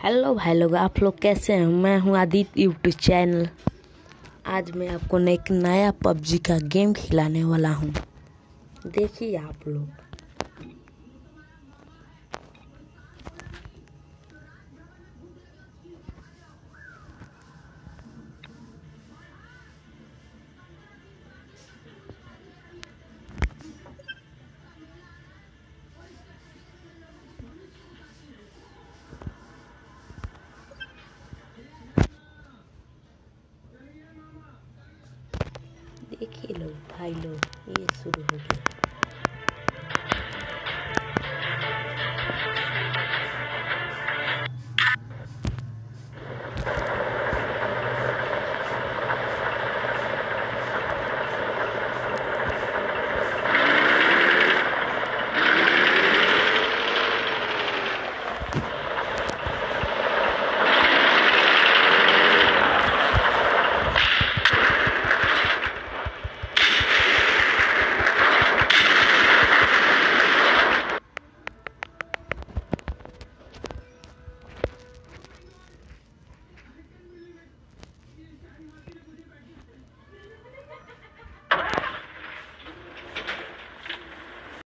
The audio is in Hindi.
हेलो भाई लोग, आप लोग कैसे हैं। मैं हूं आदित्य यूट्यूब चैनल। आज मैं आपको एक नया पबजी का गेम खिलाने वाला हूं। देखिए आप लोग। देखिए लोग भाई लोग, ये शुरू हो गया।